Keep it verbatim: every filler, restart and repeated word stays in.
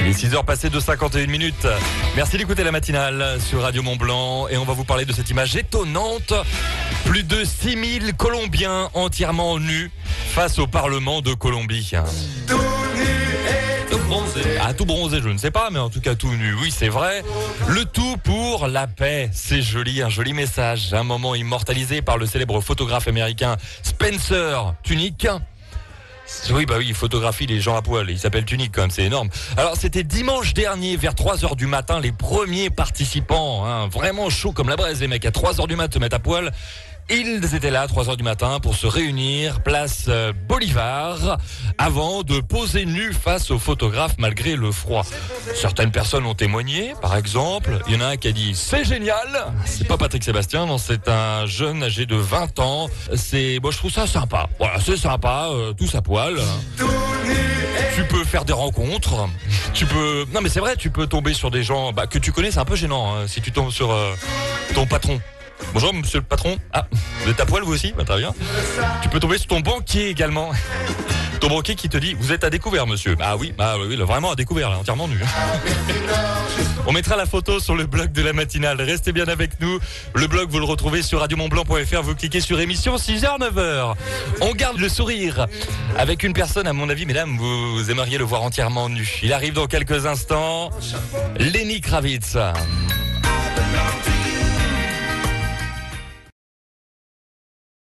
Il est six heures passées de cinquante et une minutes. Merci d'écouter la matinale sur Radio Mont-Blanc et on va vous parler de cette image étonnante. Plus de six mille Colombiens entièrement nus face au Parlement de Colombie. Tout nu et tout bronzé. Ah, tout bronzé, je ne sais pas, mais en tout cas tout nu, oui, c'est vrai. Le tout pour la paix. C'est joli, un joli message. Un moment immortalisé par le célèbre photographe américain Spencer Tunick. Oui, bah oui, il photographie les gens à poil. Il s'appelle Tunick quand même, c'est énorme. Alors, c'était dimanche dernier, vers trois heures du matin, les premiers participants, hein, vraiment chauds comme la braise, les mecs, à trois heures du matin se mettent à poil. Ils étaient là à trois heures du matin pour se réunir, place euh, Bolivar, avant de poser nus face aux photographes malgré le froid. Certaines personnes ont témoigné, par exemple, il y en a un qui a dit « C'est génial !» C'est pas Patrick Sébastien, non, c'est un jeune âgé de vingt ans. C'est, bon, je trouve ça sympa. Voilà, c'est sympa, euh, tous à poil. Tu peux faire des rencontres, tu peux... Non mais c'est vrai, tu peux tomber sur des gens bah, que tu connais, c'est un peu gênant hein, si tu tombes sur euh, ton patron. Bonjour monsieur le patron. Ah, vous êtes à poil vous aussi? Bah, très bien. Tu peux tomber sur ton banquier également. Ton banquier qui te dit, vous êtes à découvert monsieur. Ah oui, bah oui, là, vraiment à découvert, là, entièrement nu. On mettra la photo sur le blog de la matinale. Restez bien avec nous. Le blog, vous le retrouvez sur radio mont blanc point f r. Vous cliquez sur émission six heures neuf heures. On garde le sourire avec une personne, à mon avis, mesdames, vous aimeriez le voir entièrement nu. Il arrive dans quelques instants. Lenny Kravitz.